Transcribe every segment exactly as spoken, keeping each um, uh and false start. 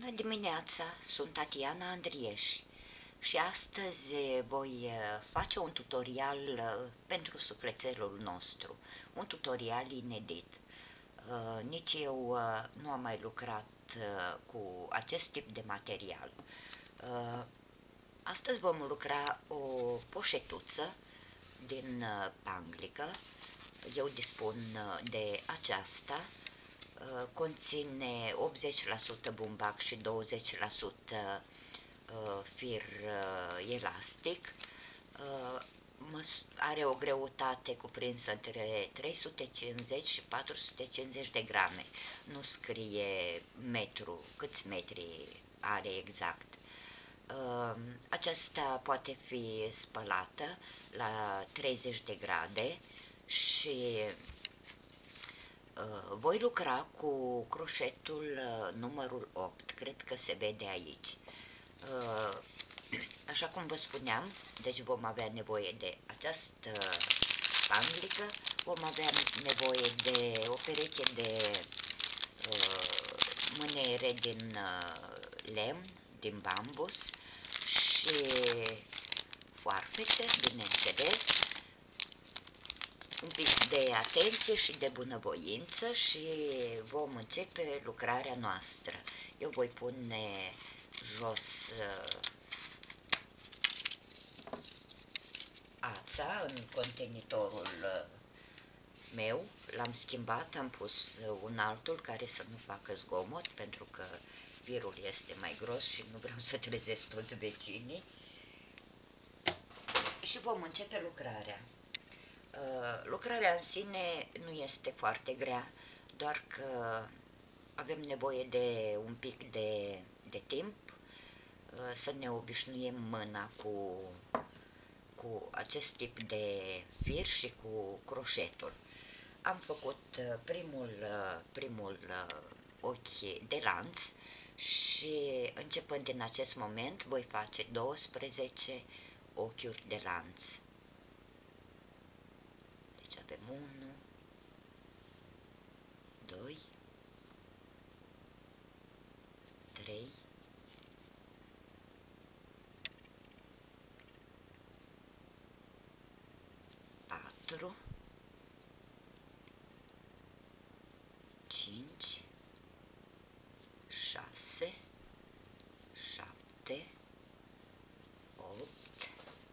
Bună dimineața, sunt Tatiana Andrieș și astăzi voi face un tutorial pentru sufletelul nostru, un tutorial inedit. Nici eu nu am mai lucrat cu acest tip de material. Astăzi vom lucra o poșetuță din panglică. Eu dispun de aceasta. Conține optzeci la sută bumbac și douăzeci la sută fir elastic. Are o greutate cuprinsă între trei sute cincizeci și patru sute cincizeci de grame. Nu scrie metru, câți metri are exact. Aceasta poate fi spălată la treizeci de grade și voi lucra cu croșetul numărul opt, cred că se vede aici. Așa cum vă spuneam, deci vom avea nevoie de această panglică, vom avea nevoie de o pereche de mâniere din lemn, din bambus și foarfece, bineînțeles, un pic de atenție și de bunăvoință și vom începe lucrarea noastră. Eu voi pune jos ața în contenitorul meu, l-am schimbat, am pus un altul care să nu facă zgomot pentru că firul este mai gros și nu vreau să trezesc toți vecinii. Și vom începe lucrarea. Lucrarea în sine nu este foarte grea, doar că avem nevoie de un pic de, de timp să ne obișnuim mâna cu, cu acest tip de fir și cu croșetul. Am făcut primul, primul ochi de lanț și începând din acest moment voi face douăsprezece ochiuri de lanț. Deci avem unu, doi, trei, patru, cinci, șase, șapte, opt,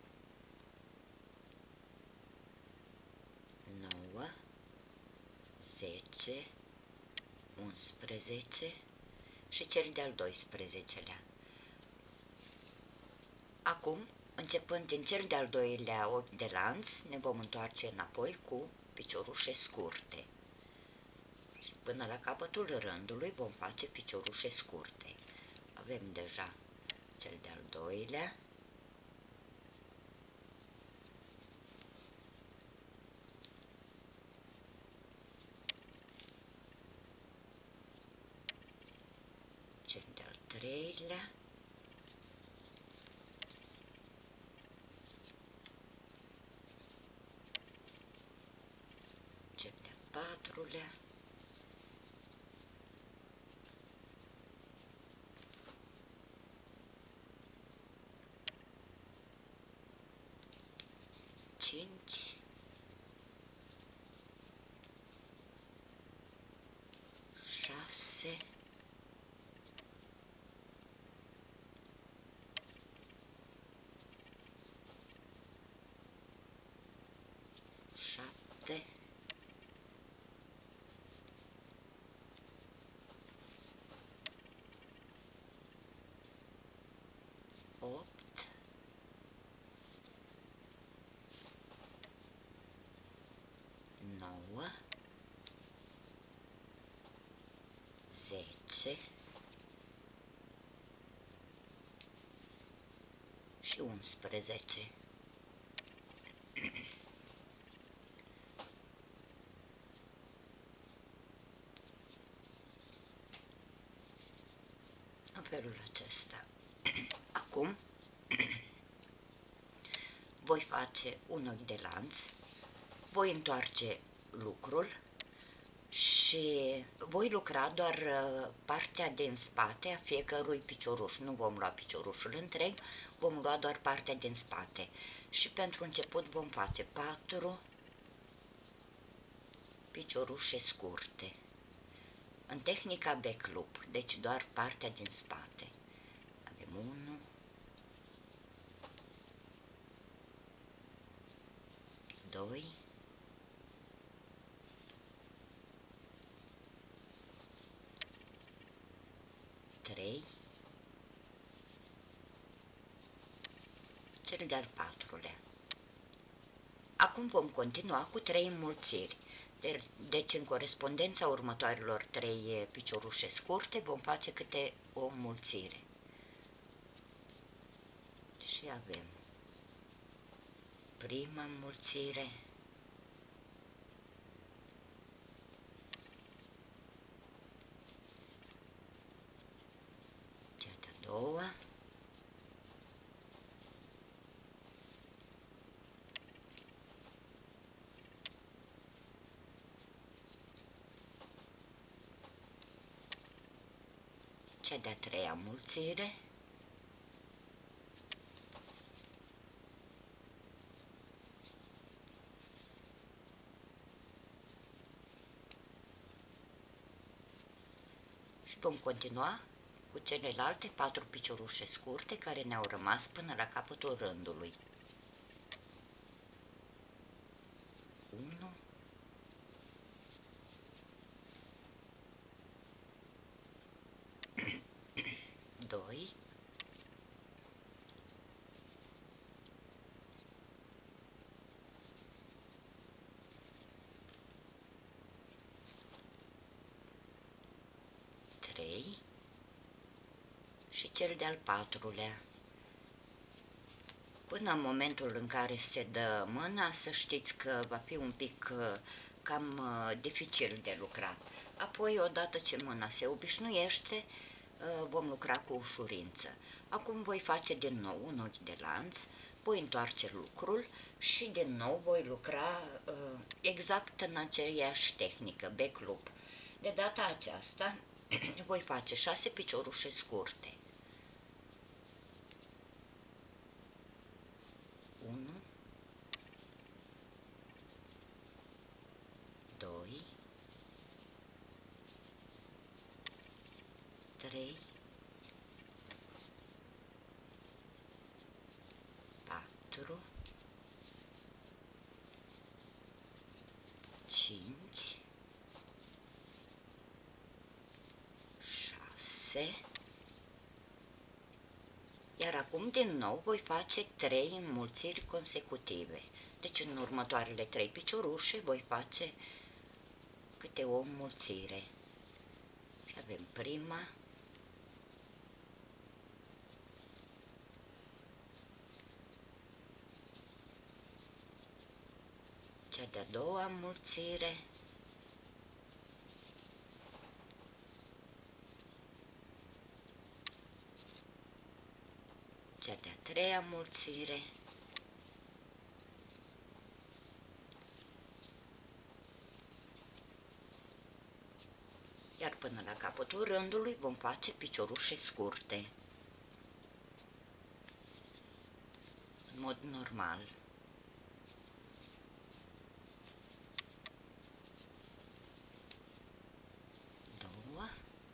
nouă, zece, unsprezece și cel de-al doisprezecelea. Acum, începând din cel de-al doilea ochi de lanț, ne vom întoarce înapoi cu piciorușe scurte. Și până la capătul rândului vom face piciorușe scurte. Avem deja cel de-al doilea, cel de-al treilea, cel de-al patrulea, cinci, șase, șapte, opt, nouă, zece și unsprezece. În felul acesta. Acum voi face un ochi de lanț, voi întoarce lucrul și și voi lucra doar uh, partea din spate a fiecărui picioruș. Nu vom lua piciorușul întreg, vom lua doar partea din spate. Și pentru început vom face patru piciorușe scurte. În tehnica back loop, deci doar partea din spate. Avem unu, doi, trei, cel de-al patrulea. Acum vom continua cu trei înmulțiri. Deci, în corespondența următoarelor trei piciorușe scurte, vom face câte o înmulțire. Și avem prima înmulțire, cea de-a doua, cea de-a treia înmulțire, și vom continua cu celelalte patru piciorușe scurte care ne-au rămas până la capătul rândului. unu, doi, trei și cel de-al patrulea. Până în momentul în care se dă mâna, să știți că va fi un pic cam dificil de lucrat. Apoi, odată ce mâna se obișnuiește, vom lucra cu ușurință. Acum voi face din nou un ochi de lanț, voi întoarce lucrul și din nou voi lucra exact în aceeași tehnică, back loop. De data aceasta voi face șase piciorușe scurte. unu, doi, trei, patru, cinci, șase, iar acum din nou voi face trei înmulțiri consecutive. Deci în următoarele trei piciorușe voi face câte o înmulțire. Și avem prima, cea de-a doua înmulțire, cea de-a treia înmulțire, iar până la capătul rândului vom face piciorușe scurte, în mod normal. Două,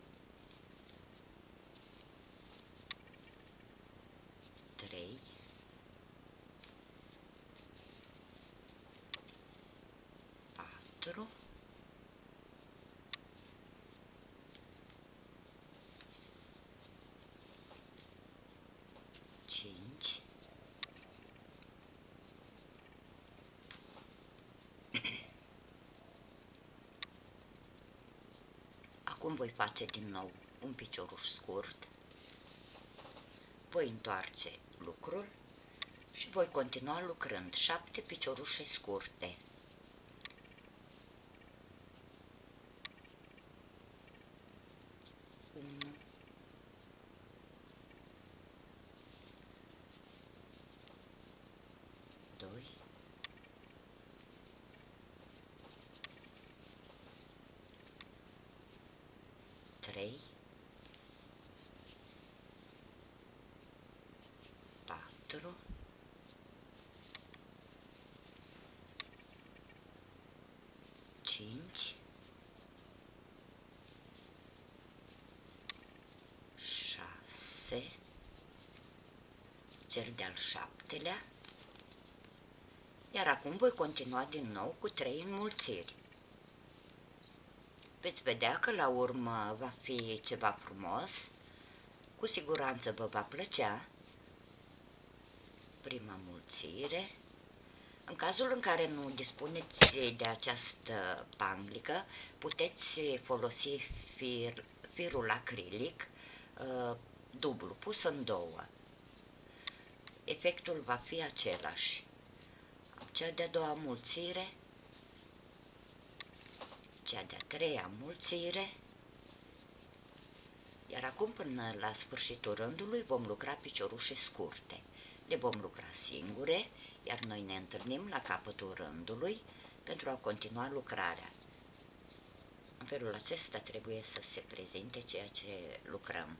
trei, patru, cinci, acum voi face din nou un picioruș scurt, voi întoarce lucrul și voi continua lucrând șapte piciorușe scurte. unu, doi, trei, patru, cinci, șase, cel de-al șaptelea, iar acum voi continua din nou cu trei înmulțiri. Veți vedea că la urmă va fi ceva frumos, cu siguranță vă va plăcea. Prima mulțire. În cazul în care nu dispuneți de această panglică, puteți folosi fir, firul acrilic uh, dublu, pus în două. Efectul va fi același. Cea de-a doua mulțire, cea de-a treia mulțire, iar acum până la sfârșitul rândului vom lucra piciorușe scurte. Le vom lucra singure, iar noi ne întâlnim la capătul rândului pentru a continua lucrarea. În felul acesta trebuie să se prezinte ceea ce lucrăm.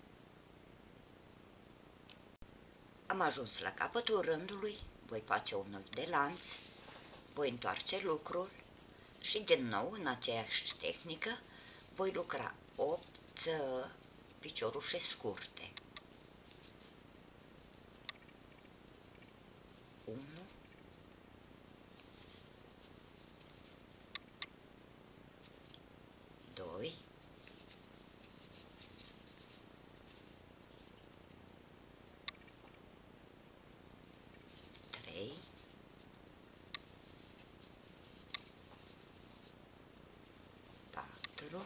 Am ajuns la capătul rândului, voi face un ochi de lanț, voi întoarce lucrul și din nou în aceeași tehnică voi lucra opt piciorușe scurte. unu, doi, trei, patru,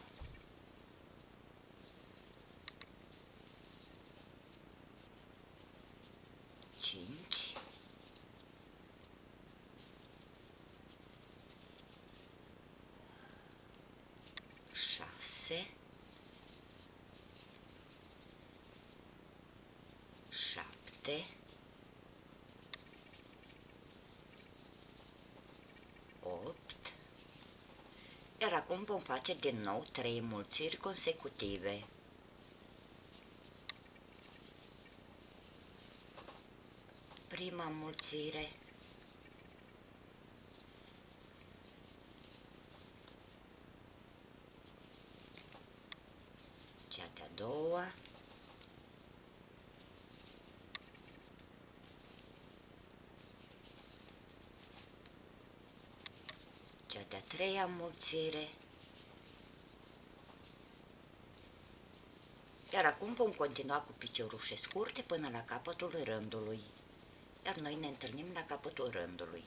cinci, șase, șapte, opt, iar acum vom face din nou trei înmulțiri consecutive. Prima înmulțire, cea de-a doua, cea de-a treia înmulțire, iar acum vom continua cu piciorușe scurte până la capătul rândului, iar noi ne întâlnim la capătul rândului.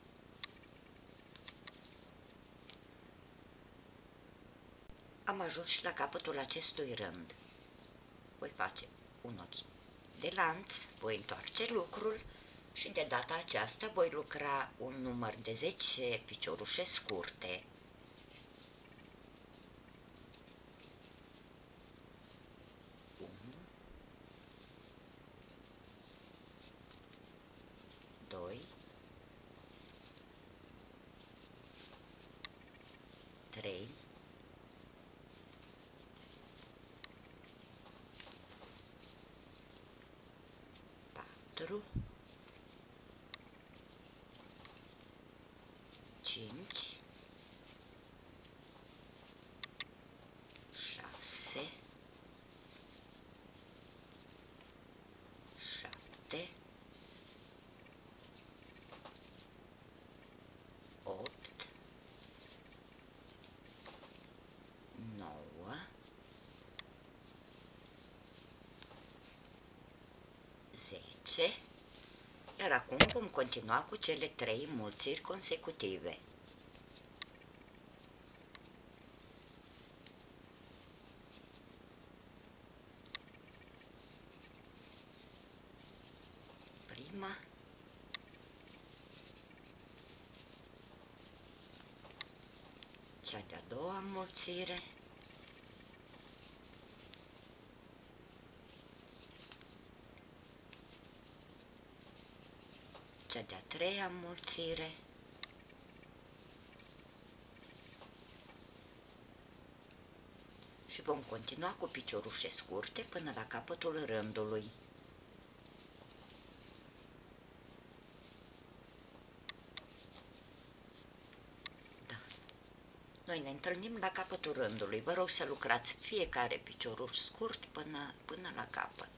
Am ajuns și la capătul acestui rând. Voi face un ochi de lanț, voi întoarce lucrul și de data aceasta voi lucra un număr de zece piciorușe scurte. unu, doi, trei, patru, cinci, șase, șapte, opt, nouă, zece, iar acum vom continua cu cele trei înmulțiri consecutive. Prima, cea de-a doua înmulțire, cea de-a treia înmulțire, și vom continua cu piciorușe scurte până la capătul rândului. Da. Noi ne întâlnim la capătul rândului. Vă rog să lucrați fiecare picioruș scurt până, până la capăt.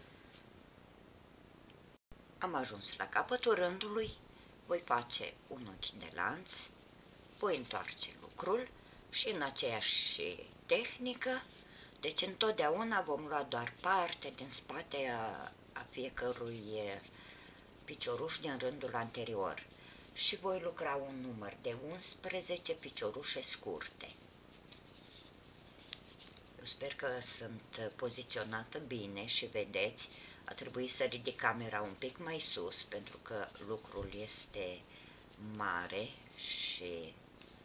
Am ajuns la capătul rândului, voi face un ochi de lanț, voi întoarce lucrul și în aceeași tehnică, deci întotdeauna vom lua doar parte din spate a, a fiecărui picioruș din rândul anterior și voi lucra un număr de unsprezece piciorușe scurte. Eu sper că sunt poziționată bine și vedeți, a trebuit să ridic camera un pic mai sus pentru că lucrul este mare și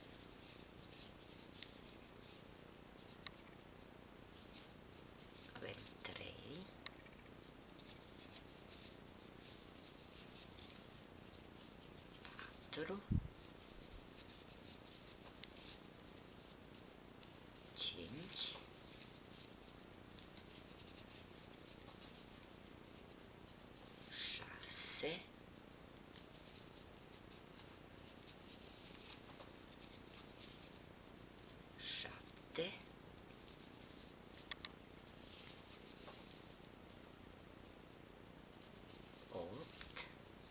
avem trei, patru, cinci, șase, șapte, opt,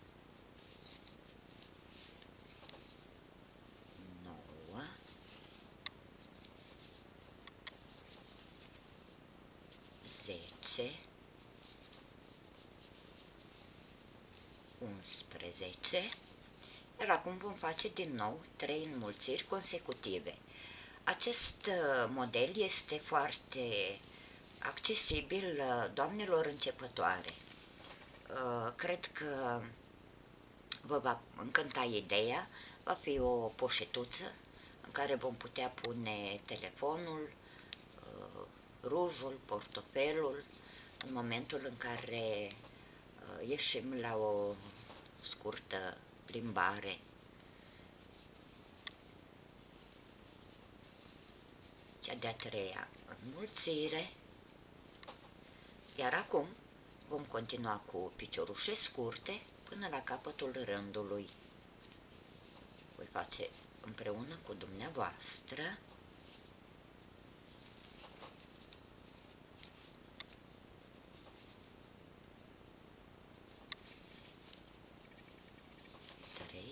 nouă, zece, unsprezece, iar acum vom face din nou trei înmulțiri consecutive. Acest model este foarte accesibil doamnelor începătoare. Cred că vă va încânta ideea. Va fi o poșetuță în care vom putea pune telefonul, rujul, portofelul, în momentul în care ieșim la o scurtă plimbare. Cea de-a treia înmulțire, iar acum vom continua cu piciorușe scurte până la capătul rândului. Voi face împreună cu dumneavoastră. trei,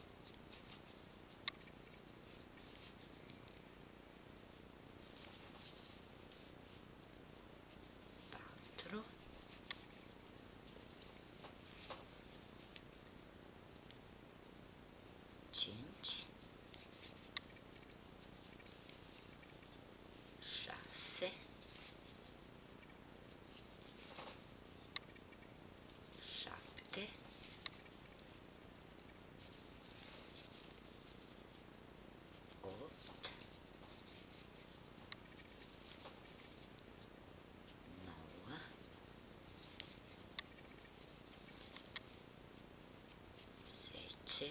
patru, cinci, șase, șapte, opt, nouă, zece,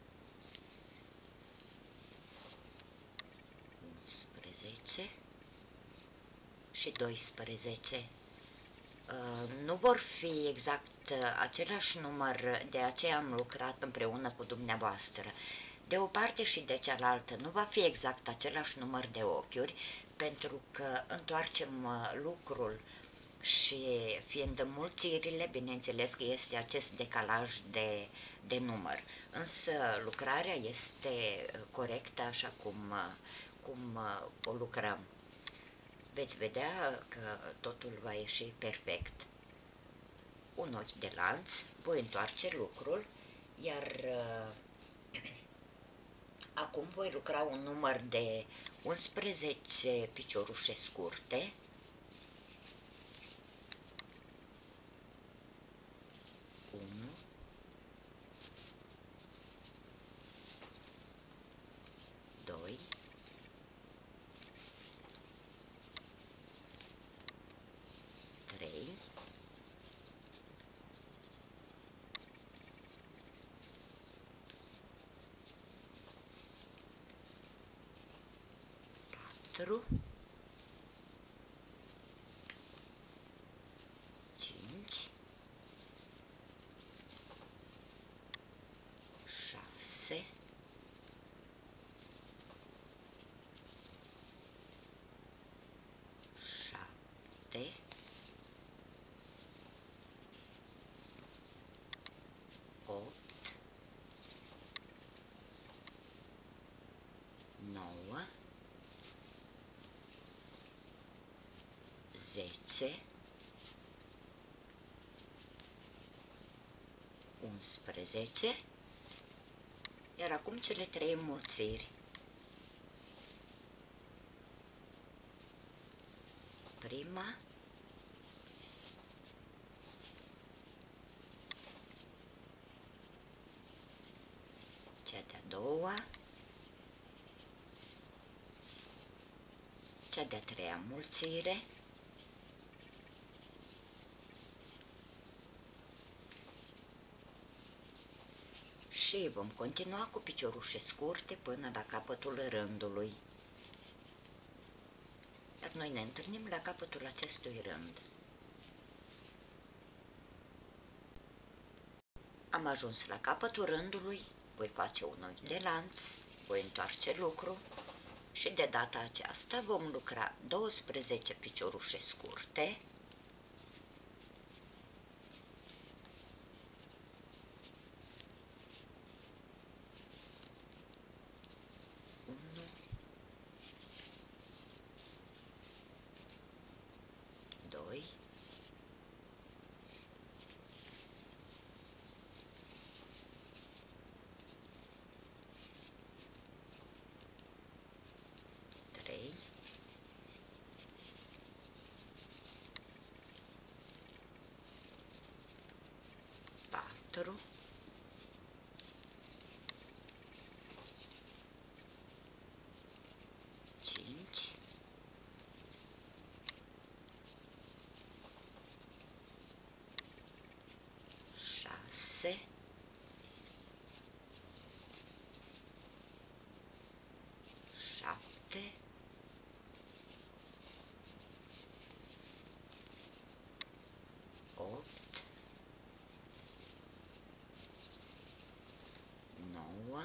unsprezece și doisprezece. Nu vor fi exact același număr, de aceea am lucrat împreună cu dumneavoastră. De o parte și de cealaltă nu va fi exact același număr de ochiuri, pentru că întoarcem lucrul și fiind înmulțirile, bineînțeles că este acest decalaj de, de număr. Însă lucrarea este corectă așa cum, cum o lucrăm. Veți vedea că totul va ieși perfect. Un ochi de lanț, voi întoarce lucrul, iar uh, acum voi lucra un număr de unsprezece piciorușe scurte. unu, doi, trei, patru, șapte, opt, nouă, zece, unsprezece, iar acum cele trei înmulțiri. Prima, cea de-a doua, cea de-a treia înmulțire, și vom continua cu piciorușe scurte până la capătul rândului. Iar noi ne întâlnim la capătul acestui rând. Am ajuns la capătul rândului, voi face un ochi de lanț, voi întoarce lucru și de data aceasta vom lucra douăsprezece piciorușe scurte, unu, doi, trei, patru, cinci, șase, șapte, opt, nouă,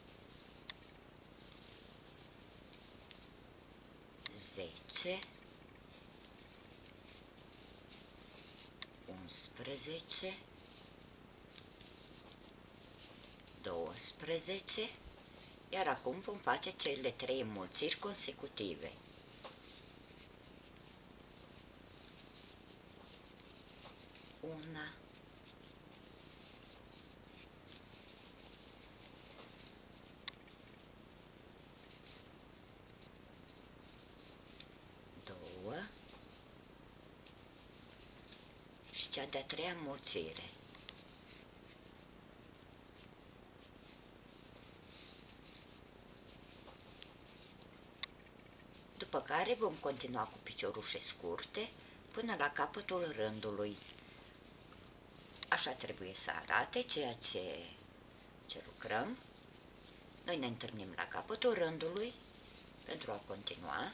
zece, unsprezece, douăsprezece, iar acum vom face cele trei înmulțiri consecutive. Una, două și cea de-a treia înmulțire. După care vom continua cu piciorușe scurte până la capătul rândului. Așa trebuie să arate ceea ce, ce lucrăm. Noi ne întâlnim la capătul rândului pentru a continua.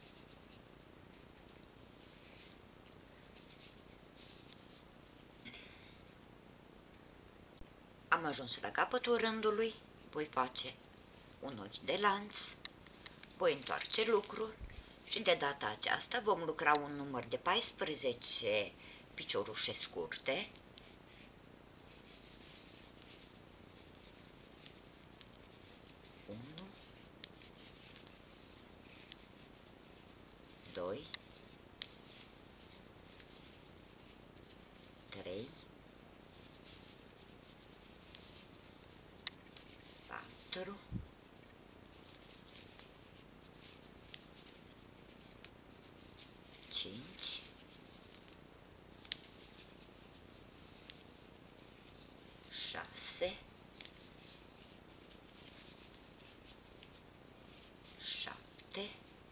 Am ajuns la capătul rândului, voi face un ochi de lanț, voi întoarce lucrul și de data aceasta vom lucra un număr de paisprezece piciorușe scurte, unu, doi, trei, patru, cinci, șase, șapte,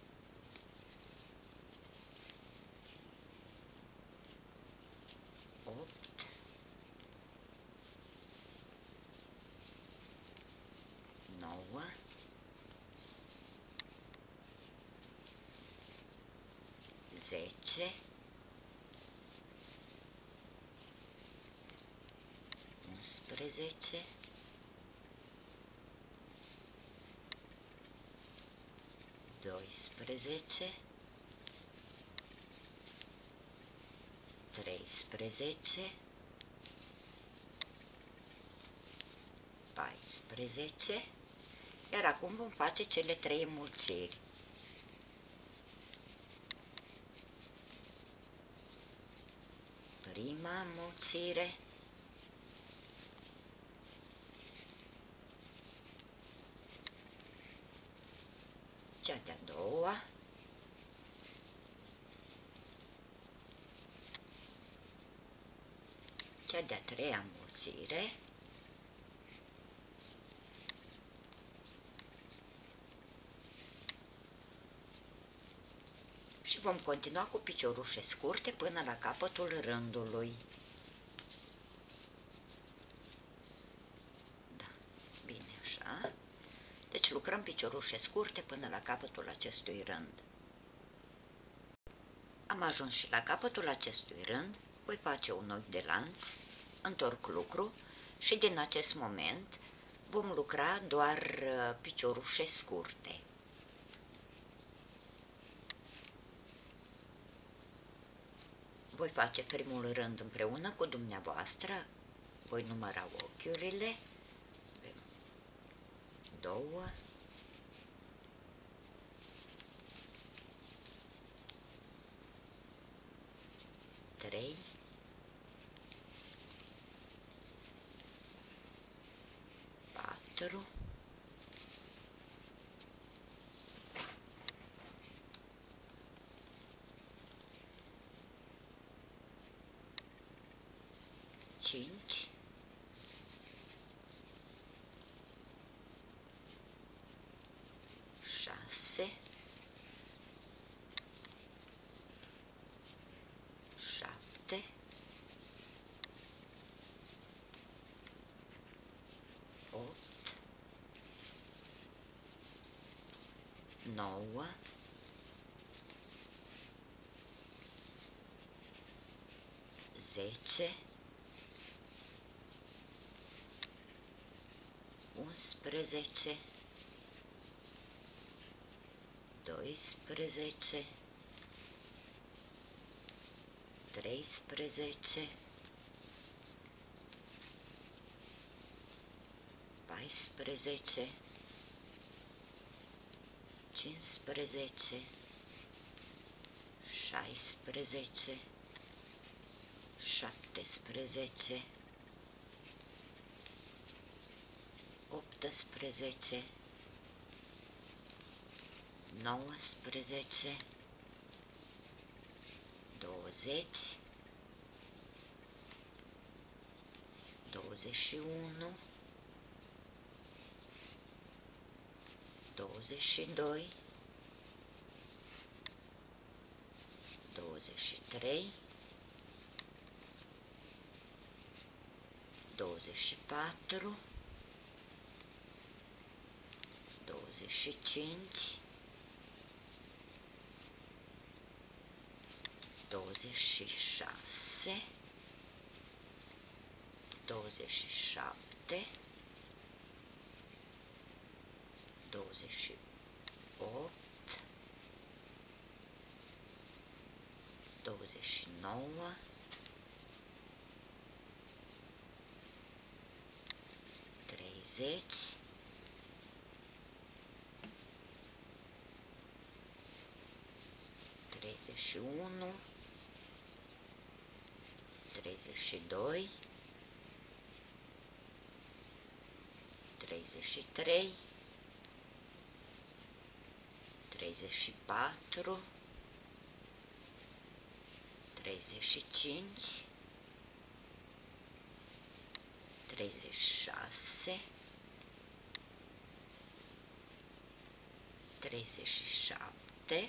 opt, nouă, zece, unsprezece, doisprezece, treisprezece, paisprezece, iar acum vom face cele trei înmulțiri. Prima înmulțire, cea de-a doua, cea de-a treia înmulțire, și vom continua cu piciorușe scurte până la capătul rândului. Da, bine așa. Deci lucrăm piciorușe scurte până la capătul acestui rând. Am ajuns și la capătul acestui rând, voi face un ochi de lanț, întorc lucru și din acest moment vom lucra doar piciorușe scurte. Voi face primul rând împreună cu dumneavoastră, voi număra ochiurile, avem două, trei, patru, cinci, șase, șapte, opt, nouă, zece, unsprezece, doisprezece, treisprezece, paisprezece, cincisprezece, șaisprezece, șaptesprezece, optsprezece, nouăsprezece, douăzeci, douăzeci și unu, douăzeci și doi, douăzeci și trei, douăzeci și patru, douăzeci și cinci, douăzeci și șase, douăzeci și șapte, douăzeci și opt, douăzeci și nouă, treizeci, treizeci și unu, treizeci și doi, treizeci și trei, treizeci și patru, treizeci și cinci, treizeci și șase, treizeci și șapte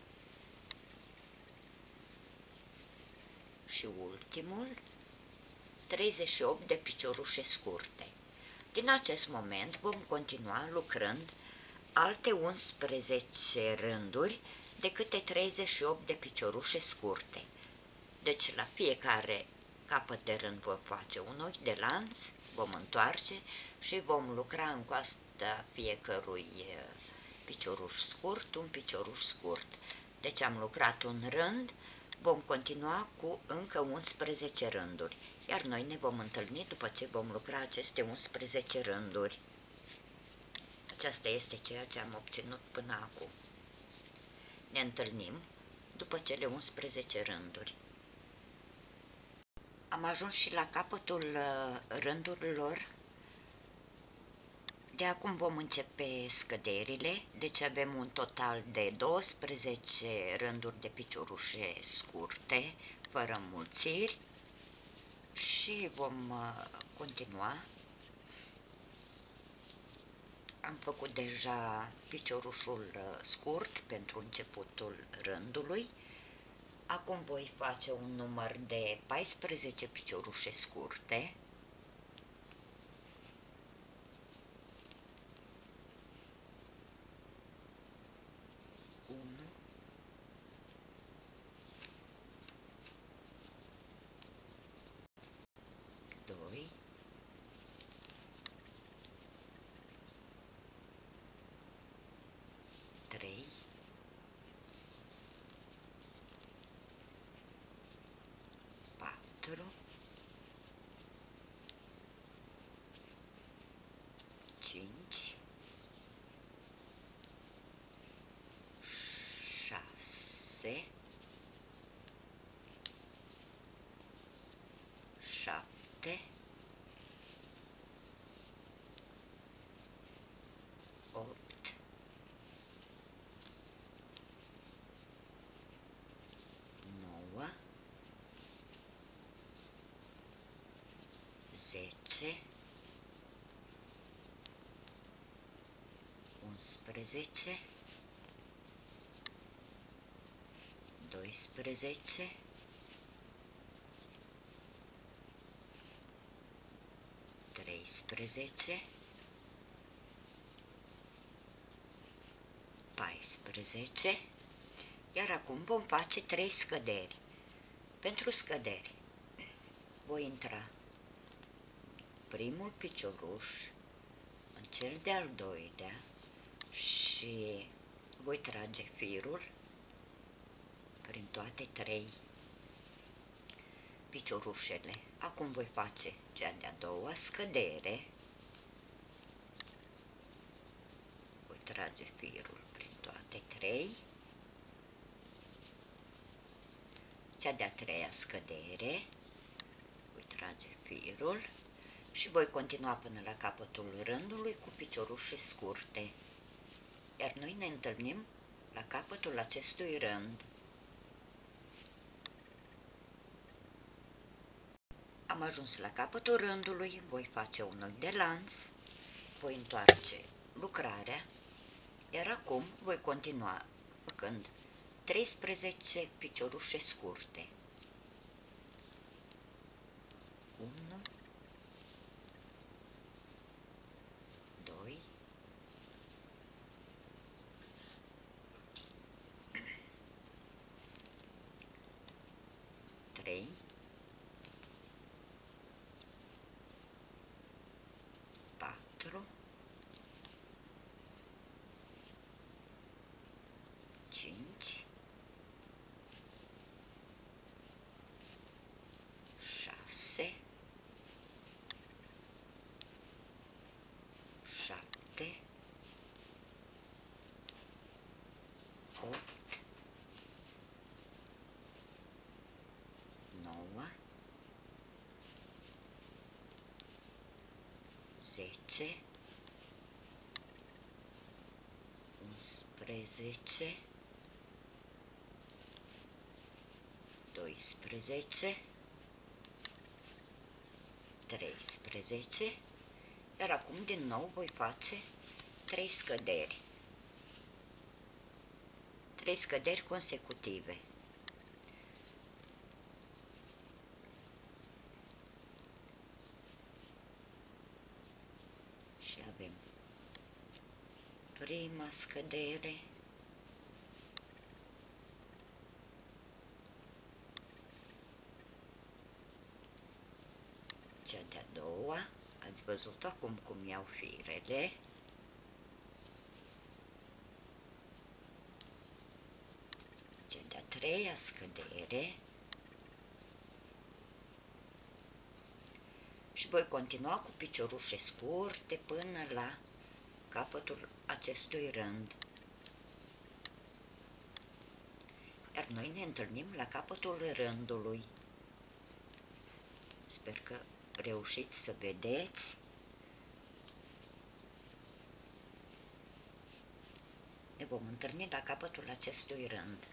și ultimul, treizeci și opt de piciorușe scurte. Din acest moment vom continua lucrând alte unsprezece rânduri de câte treizeci și opt de piciorușe scurte. Deci la fiecare capăt de rând vom face un ochi de lanț, vom întoarce și vom lucra în coasta fiecărui picioruș scurt, un picioruș scurt. Deci am lucrat un rând, Vom continua cu încă unsprezece rânduri, iar noi ne vom întâlni după ce vom lucra aceste unsprezece rânduri. Aceasta este ceea ce am obținut până acum. Ne întâlnim după cele unsprezece rânduri. Am ajuns și la capătul rândurilor. De acum vom începe scăderile, deci avem un total de douăsprezece rânduri de piciorușe scurte, fără mulțiri, și vom continua. Am făcut deja piciorușul scurt pentru începutul rândului. Acum voi face un număr de paisprezece piciorușe scurte. unu, doi, trei, patru, cinci, șase, șapte, opt, nouă, zece, unsprezece, doisprezece, treisprezece, paisprezece, iar acum vom face trei scăderi. Pentru scăderi voi intra primul picioruș în cel de-al doilea și voi trage firul prin toate trei piciorușele. Acum voi face cea de-a doua scădere, voi trage firul prin toate trei, cea de-a treia scădere, voi trage firul și voi continua până la capătul rândului cu piciorușe scurte, iar noi ne întâlnim la capătul acestui rând. Am ajuns la capătul rândului, voi face un ochi de lanț, voi întoarce lucrarea, iar acum voi continua făcând treisprezece piciorușe scurte. unu, doi, trei, patru, cinci, șase, șapte, opt, nouă, zece, unsprezece, doisprezece, treisprezece, iar acum din nou voi face trei scăderi. trei scăderi consecutive. Și avem prima scădere, cea de-a doua, ați văzut acum cum iau firele, cea de-a treia treia scădere și voi continua cu piciorușe scurte până la capătul acestui rând. Iar noi ne întâlnim la capătul rândului. Sper că reușiți să vedeți. Ne vom întâlni la capătul acestui rând.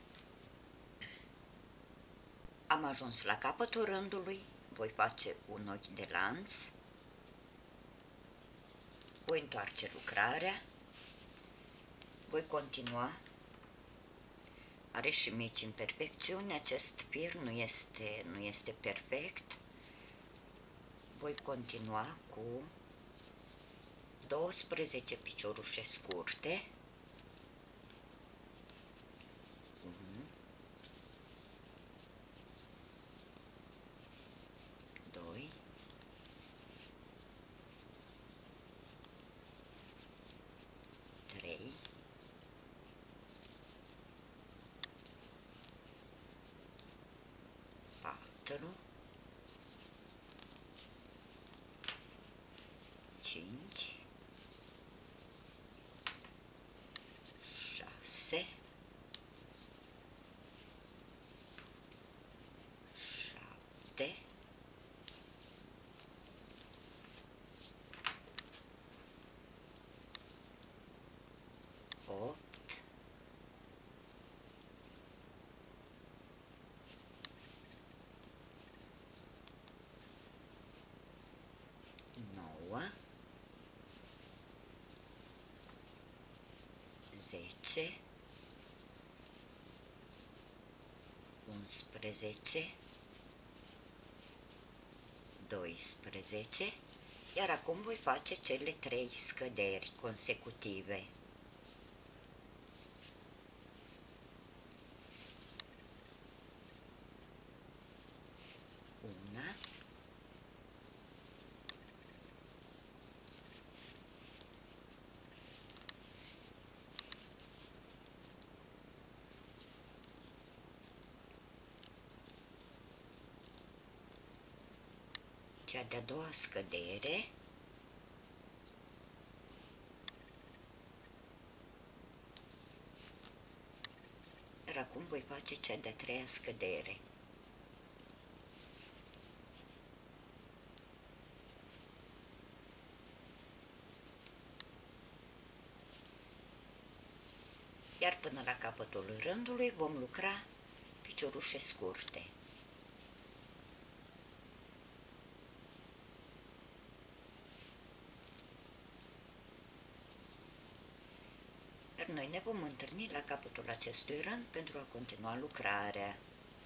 Am ajuns la capătul rândului, voi face un ochi de lanț, voi întoarce lucrarea, voi continua. Are și mici imperfecțiuni, acest fir nu este, nu este perfect. Voi continua cu douăsprezece piciorușe scurte. unu, doi, trei, patru, cinci, șase, șapte, opt, nouă, zece, unsprezece, doisprezece, iar acum voi face cele trei scăderi consecutive. Una, cea de-a doua scădere, iar acum voi face cea de-a treia scădere. Iar până la capătul rândului vom lucra piciorușe scurte. Iar noi ne vom întâlni la capătul acestui rând pentru a continua lucrarea.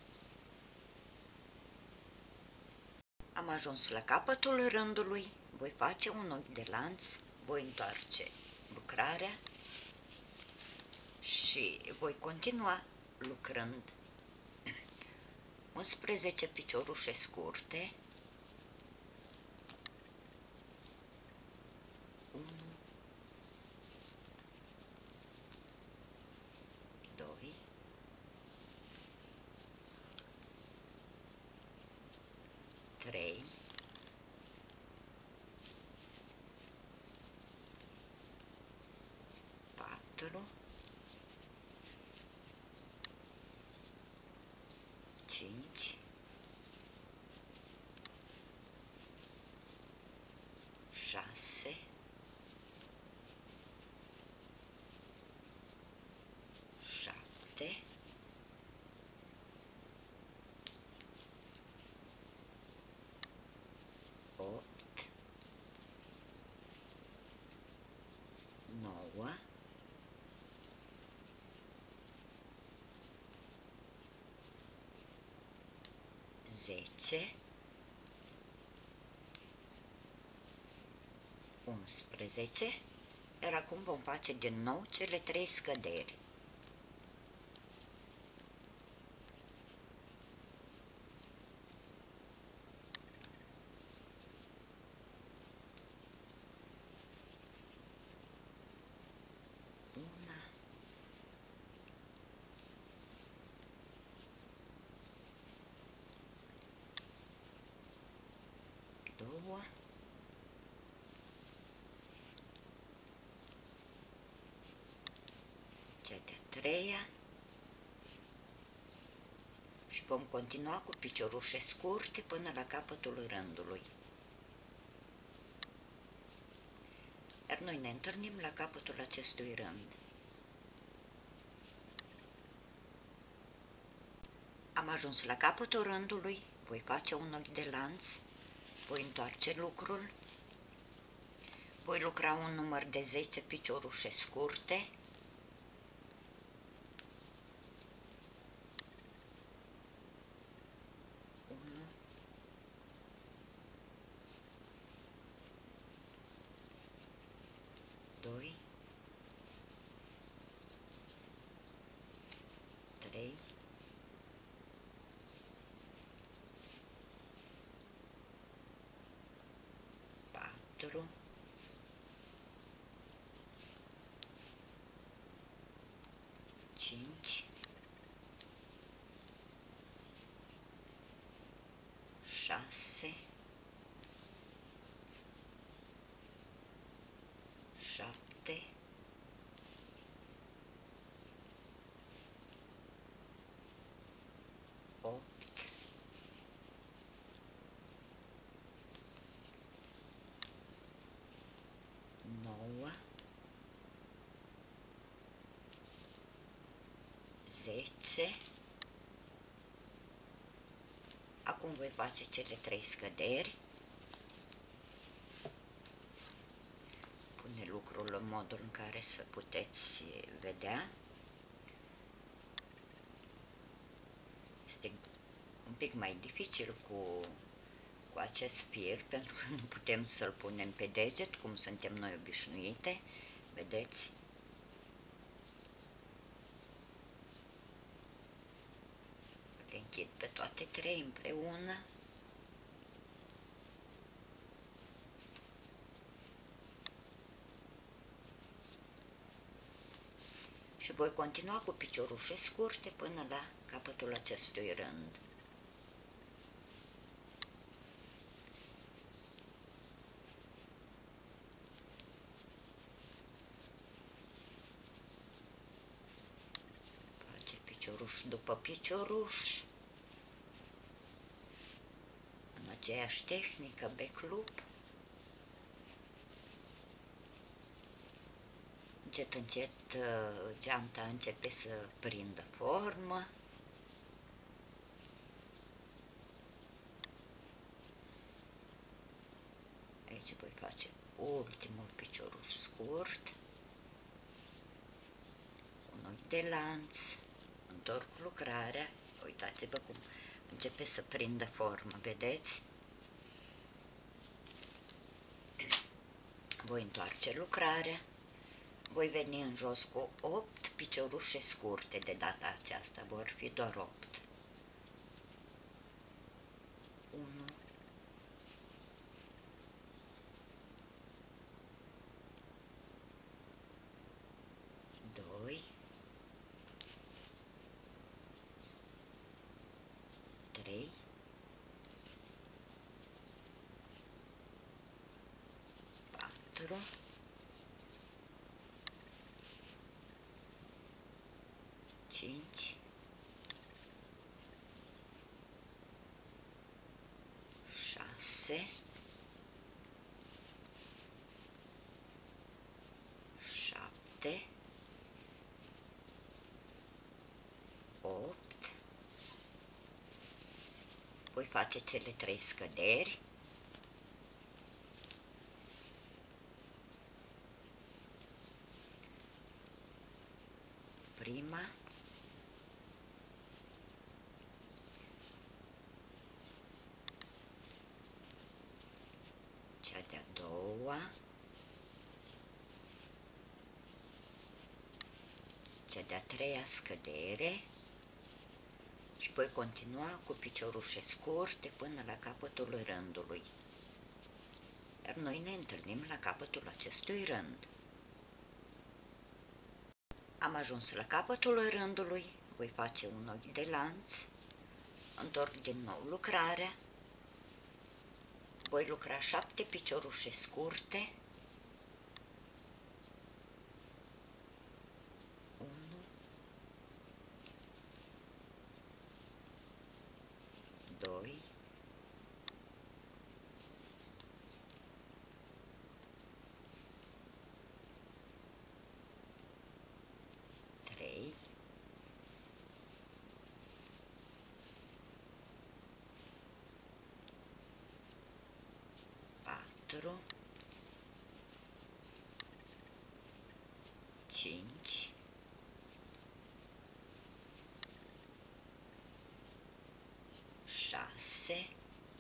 Am ajuns la capătul rândului, voi face un ochi de lanț, voi întoarce lucrarea și voi continua lucrând unsprezece piciorușe scurte, unu, doi, trei, patru, cinci, șase, șapte, opt, nouă, zece, unsprezece, iar acum vom face din nou cele trei scăderi. Una, nouă, cea de-a treia și vom continua cu piciorușe scurte până la capătul rândului. Iar noi ne întâlnim la capătul acestui rând. Am ajuns la capătul rândului, voi face un ochi de lanț, voi întoarce lucrul, voi lucra un număr de zece piciorușe scurte, unu, doi, trei, patru, cinci, șase, șapte, opt, nouă, zece. Acum voi face cele trei scăderi. Pune lucrul în modul în care să puteți vedea. Este un pic mai dificil cu, cu acest fir, pentru că nu putem să-l punem pe deget, cum suntem noi obișnuite. Vedeți? Le închid pe toate trei împreună. Și voi continua cu piciorușe scurte până la capătul acestui rând. Face picioruș după picioruș, în aceeași tehnică, back loop. Încet, încet, geanta începe să prindă formă. Aici voi face ultimul picioruș scurt, un ochi de lanț, întorc lucrarea. Uitați-vă cum începe să prindă formă, vedeți? Voi întoarce lucrarea. Voi veni în jos cu opt piciorușe scurte de data aceasta, vor fi doar opt. unu, doi, trei, patru, cinci, șase, șapte, opt. Voi face cele trei scăderi. Prima, cea de-a doua, cea de-a treia scădere și voi continua cu piciorușe scurte până la capătul rândului. Iar noi ne întâlnim la capătul acestui rând. Am ajuns la capătul rândului, voi face un ochi de lanț, întorc din nou lucrarea, Voi lucra șapte piciorușe scurte, unu, doi, trei, patru, cinci, șase,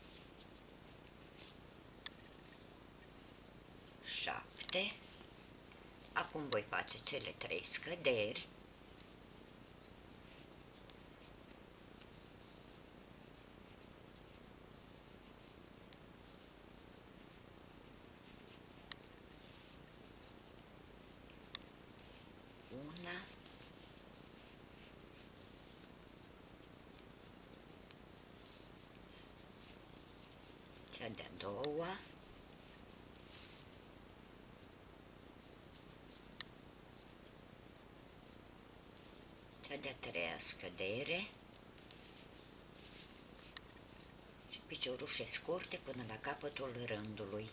șapte. Acum voi face cele trei scăderi. Una, cea de-a doua, cea de-a treia scădere și piciorușe scurte până la capătul rândului.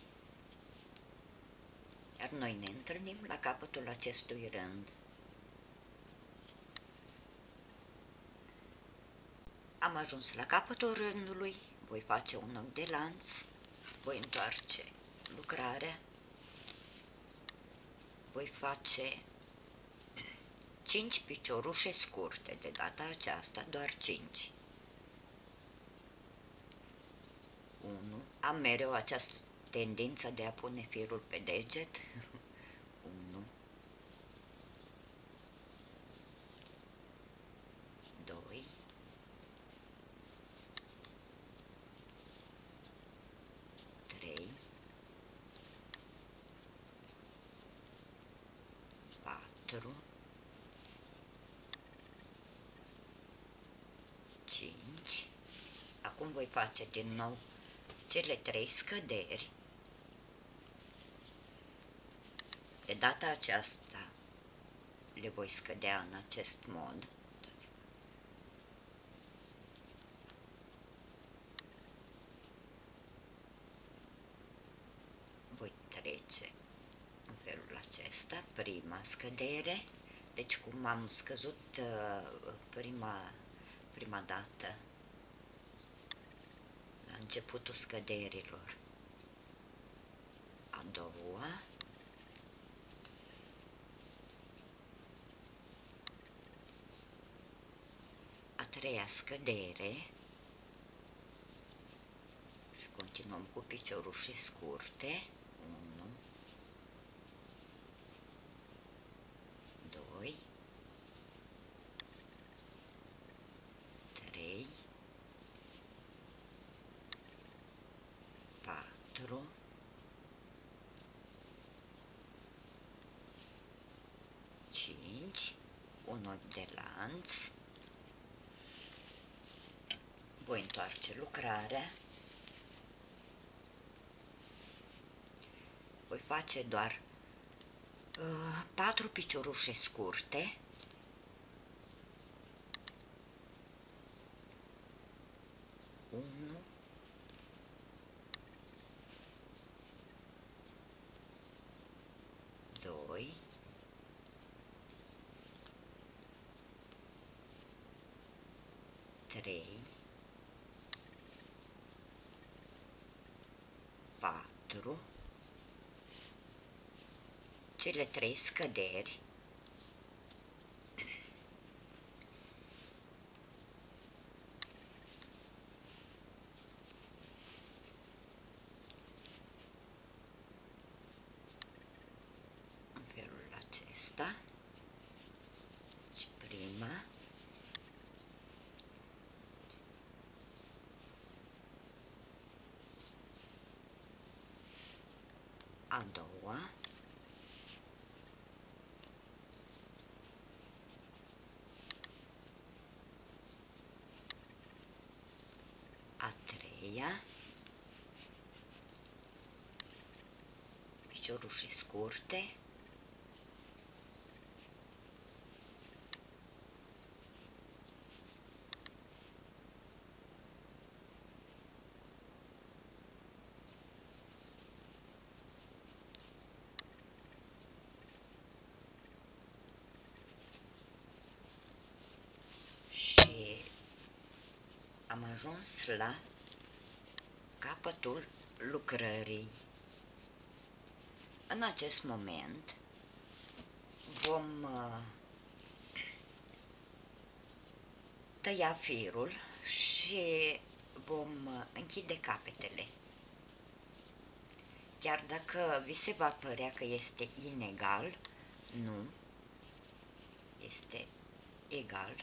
Iar noi ne întâlnim la capătul acestui rând. Am ajuns la capătul rândului, voi face un ochi de lanț, voi întoarce lucrarea, voi face cinci piciorușe scurte, de data aceasta doar cinci. unu. Am mereu această tendință de a pune firul pe deget. unu, doi, trei, patru, cinci. Acum voi face din nou cele trei scăderi. De data aceasta le voi scădea în acest mod. Voi trece în felul acesta prima scădere, deci cum am scăzut prima, prima dată la începutul scăderilor, a doua, a treia scădere și continuăm cu piciorușe scurte, unu, doi, trei, patru, cinci, un ochi de lanț, voi întoarce lucrarea, voi face doar uh, patru piciorușe scurte, unu, doi, trei, patru, cele trei scăderi, în felul acesta, și prima, a doua, a treia, piciorușe scurte. Și am ajuns la capătul lucrării. În acest moment vom uh, tăia firul și vom uh, închide capetele. Chiar dacă vi se va părea că este inegal, nu, este egal.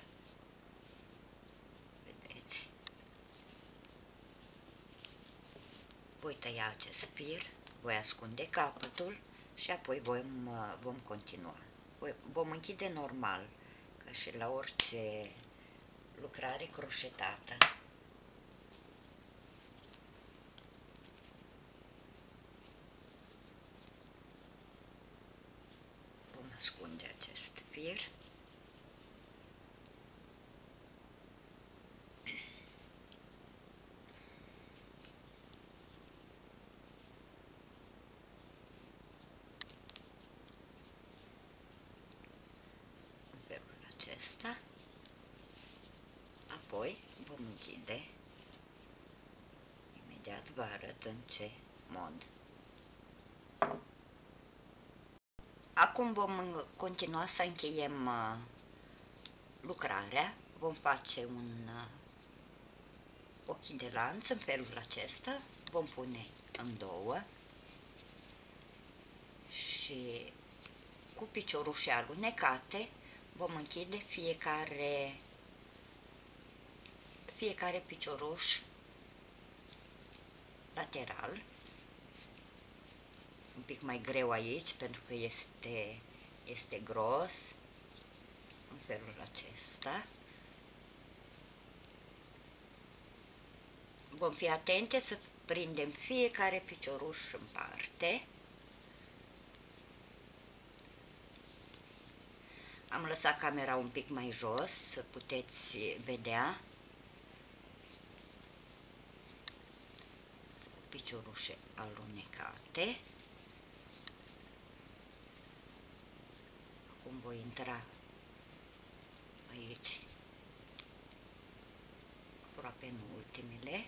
Vedeți? Voi tăia acest fir, voi ascunde capătul și apoi vom, uh, vom continua. Voi, vom închide normal, ca și la orice lucrare croșetată. Vom ascunde acest fir. În felul acesta. Apoi vom închide. Imediat vă arăt în ce mod. Acum vom continua să încheiem uh, lucrarea. Vom face un uh, ochi de lanț în felul acesta. Vom pune în două și cu piciorușe alunecate vom închide fiecare fiecare picioruș lateral. Un pic mai greu aici pentru că este, este gros, în felul acesta. Vom fi atente să prindem fiecare picioruș în parte. Am lăsat camera un pic mai jos, să puteți vedea piciorușe alunecate. Acum voi intra aici, aproape în ultimele.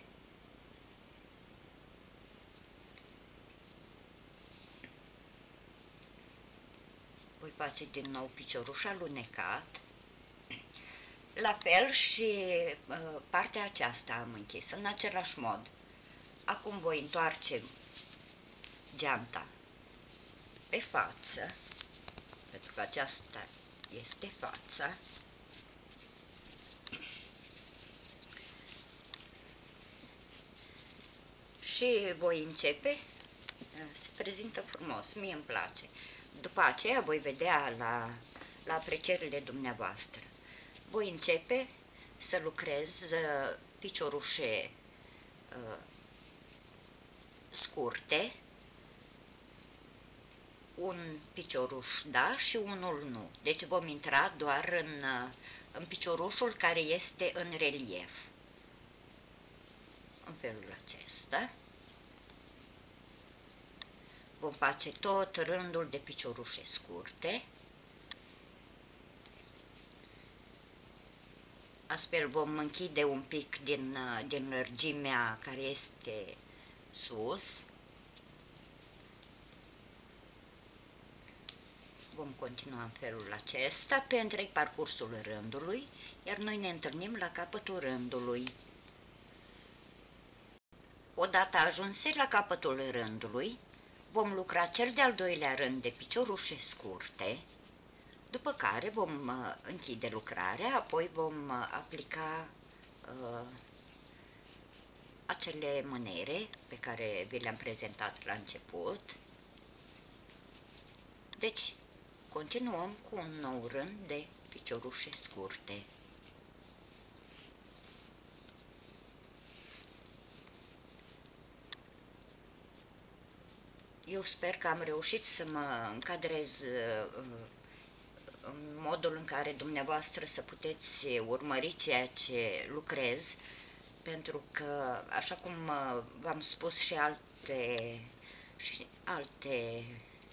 Voi face din nou picioruș alunecat. La fel și uh, partea aceasta am închis în același mod. Acum voi întoarce geanta pe față, pentru că aceasta este fața. Și voi începe, se prezintă frumos, mie îmi place. După aceea voi vedea la, la aprecierile dumneavoastră. Voi începe să lucrez uh, piciorușe uh, scurte, un picioruș da și unul nu. Deci vom intra doar în, uh, în piciorușul care este în relief. În felul acesta. Vom face tot rândul de piciorușe scurte. Astfel vom închide un pic din, din lărgimea care este sus. Vom continua în felul acesta pe întreg parcursul rândului, iar noi ne întâlnim la capătul rândului. Odată ajunse la capătul rândului, vom lucra cel de-al doilea rând de piciorușe scurte, după care vom uh, închide lucrarea, apoi vom uh, aplica uh, acele mânere pe care vi le-am prezentat la început. Deci, continuăm cu un nou rând de piciorușe scurte. eu sper că am reușit să mă încadrez în modul în care dumneavoastră să puteți urmări ceea ce lucrez, pentru că, așa cum v-am spus și alte, și alte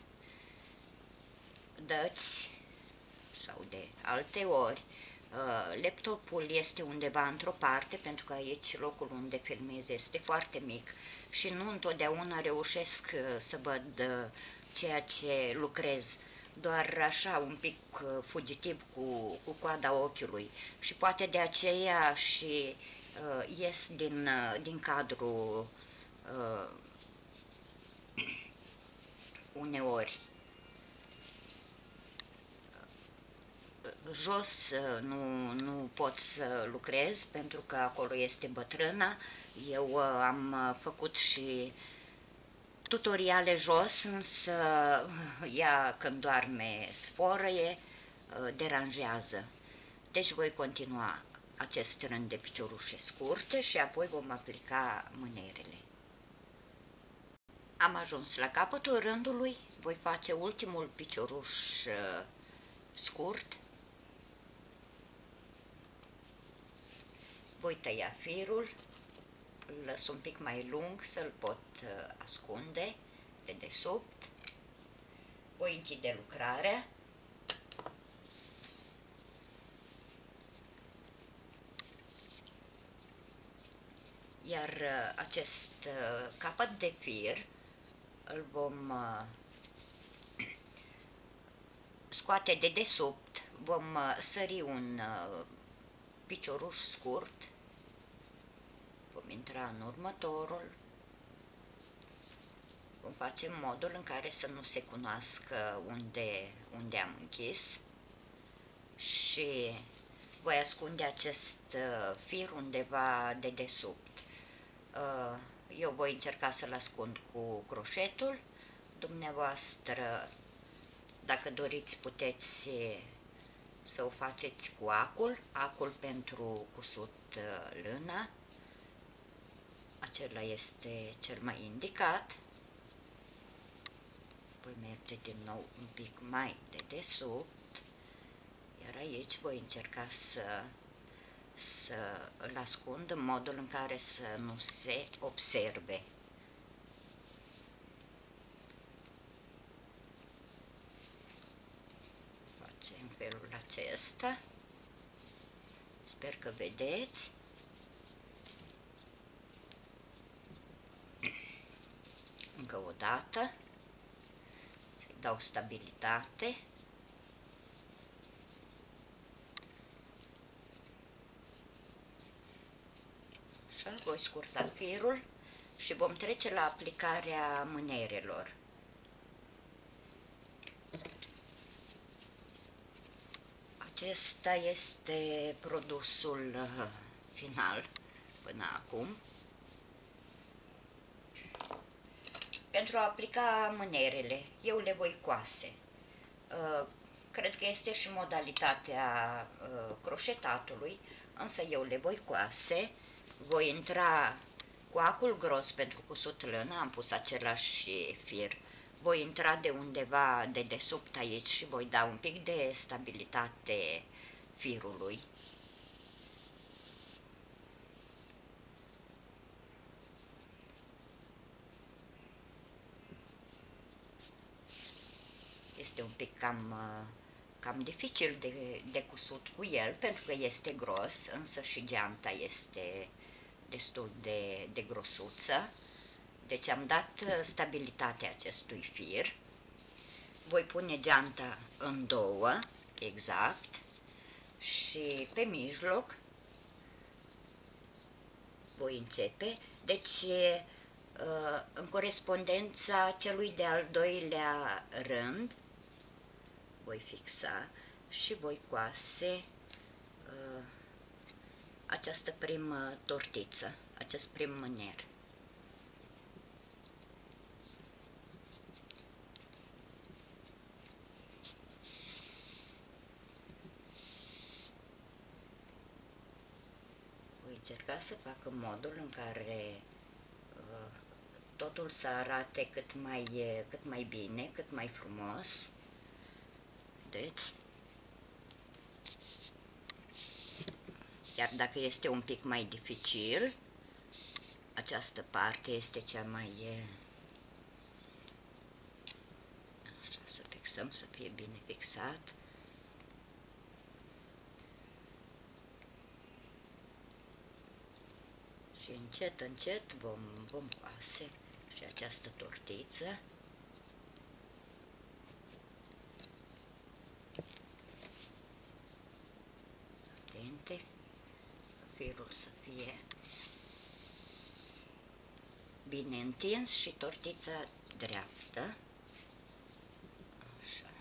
dăți sau de alte ori, laptopul este undeva într-o parte, pentru că aici locul unde filmez este foarte mic și nu întotdeauna reușesc să văd ceea ce lucrez, doar așa un pic fugitiv cu, cu coada ochiului, și poate de aceea și uh, ies din, uh, din cadru uh, uneori. Jos nu, nu pot să lucrez pentru că acolo este bătrâna. Eu am făcut și tutoriale jos, însă ea când doarme sforăie, deranjează. Deci voi continua acest rând de piciorușe scurte și apoi vom aplica mânerele. Am ajuns la capătul rândului, voi face ultimul picioruș scurt. Voi tăia firul, îl lăs un pic mai lung să-l pot ascunde de desubt. Voi închide lucrarea. Iar acest capăt de fir îl vom scoate de desubt, vom sări un picioruș scurt, vom intra în următorul, vom face în modul în care să nu se cunoască unde, unde am închis și voi ascunde acest fir undeva de desubt. Eu voi încerca să-l ascund cu croșetul, dumneavoastră, dacă doriți, puteți să o faceți cu acul, acul pentru cusut lână, acela este cel mai indicat. Voi merge din nou un pic mai de desubt, iar aici voi încerca să, să îl ascund în modul în care să nu se observe. În felul acesta, sper că vedeți. Încă o dată, să-i dau stabilitate. Așa, voi scurta firul și vom trece la aplicarea mânerelor. Acesta este produsul final până acum. Pentru a aplica mânerele, eu le voi coase. Cred că este și modalitatea croșetatului, însă eu le voi coase. Voi intra cu acul gros pentru cusut lână, am pus același fir. Voi intra de undeva de desubt aici și voi da un pic de stabilitate firului. Este un pic cam, cam dificil de, de cusut cu el, pentru că este gros, însă și geanta este destul de, de grosuță. Deci am dat stabilitatea acestui fir. Voi pune geanta în două, exact, și pe mijloc voi începe. Deci, în corespondența celui de-al doilea rând, voi fixa și voi coase această primă tortiță, acest prim mâner. Voi încerca să fac în modul în care tot totul să arate cât mai, cât mai bine, cât mai frumos. Vedeți? Chiar dacă este un pic mai dificil, această parte este cea mai... Așa, să fixăm, să fie bine fixat. Și încet, încet vom, vom coase și această tortiță. Atente, firul să fie bine întins și tortița dreaptă. Așa.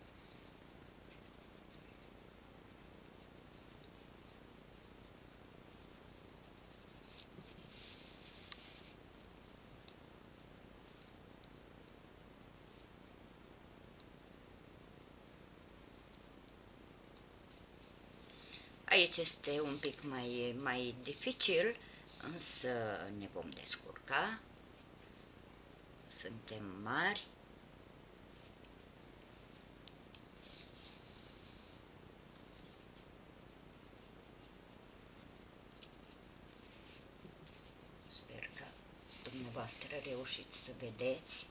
Aici este un pic mai, mai dificil, însă ne vom descurca. Suntem mari. Sper că dumneavoastră reușiți să vedeți.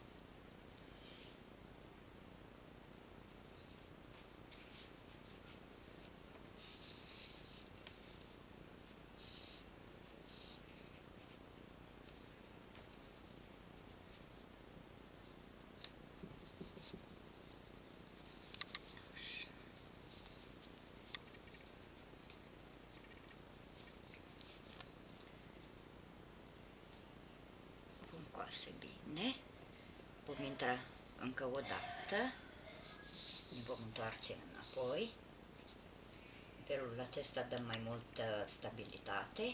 Coase bine, vom intra încă o dată, ne vom întoarce înapoi, în felul acesta dăm mai multă stabilitate.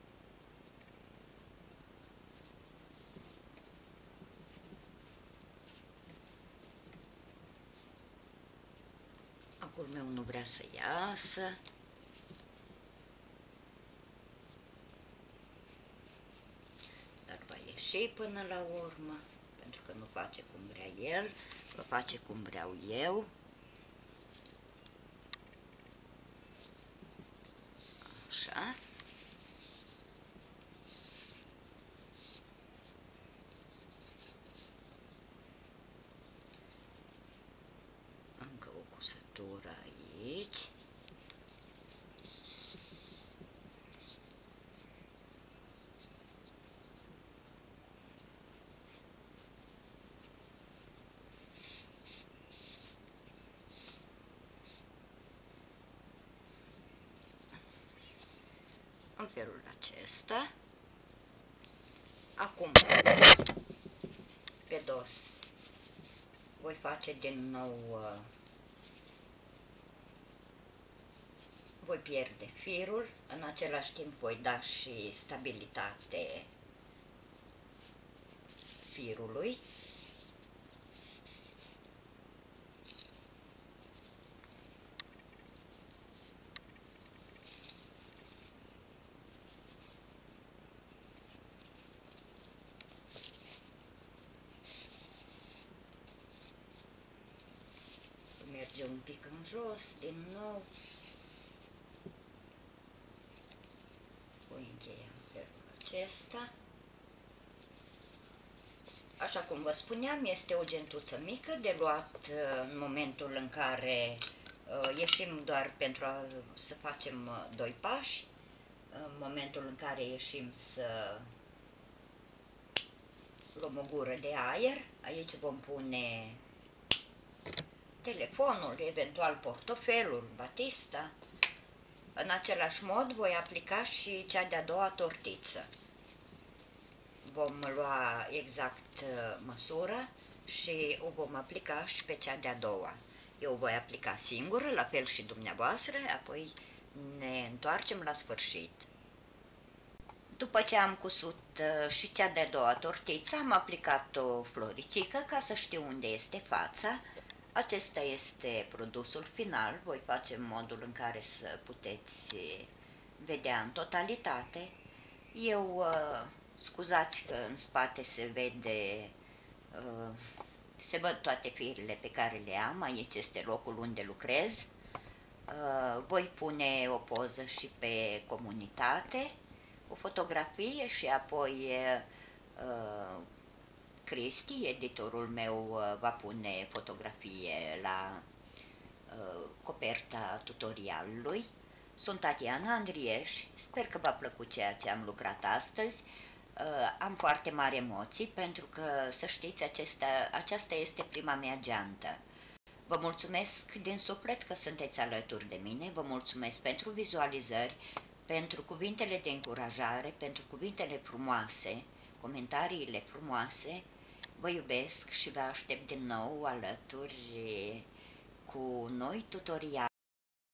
Acul meu nu vrea să iasă. Și până la urmă, pentru că nu face cum vrea el, va face cum vreau eu. Așa. Încă o cusătură aici. În felul acesta. Acum, pe dos, voi face din nou, voi pierde firul, în același timp voi da și stabilitate firului. Merge un pic în jos, din nou. Voi încheia în felul acesta. Așa cum vă spuneam, este o gentuță mică de luat în momentul în care ieșim doar pentru a, să facem doi pași, în momentul în care ieșim să luăm o gură de aer. Aici vom pune telefonul, eventual portofelul, batista. În același mod voi aplica și cea de-a doua tortiță. Vom lua exact măsura și o vom aplica și pe cea de-a doua. Eu voi aplica singură, la fel și dumneavoastră, apoi ne întoarcem la sfârșit. După ce am cusut și cea de-a doua tortiță, am aplicat o floricică ca să știu unde este fața. Acesta este produsul final, voi face în modul în care să puteți vedea în totalitate. Eu Scuzați că în spate se vede, uh, se văd toate firile pe care le am, aici este locul unde lucrez. Uh, voi pune o poză și pe comunitate, o fotografie și apoi uh, Cristi, editorul meu, uh, va pune fotografie la uh, coperta tutorialului. Sunt Tatiana Andrieș, sper că v-a plăcut ceea ce am lucrat astăzi. Uh, am foarte mari emoții pentru că, să știți, acesta, aceasta este prima mea geantă. Vă mulțumesc din suflet că sunteți alături de mine, vă mulțumesc pentru vizualizări, pentru cuvintele de încurajare, pentru cuvintele frumoase, comentariile frumoase. Vă iubesc și vă aștept din nou alături cu noi tutoriale.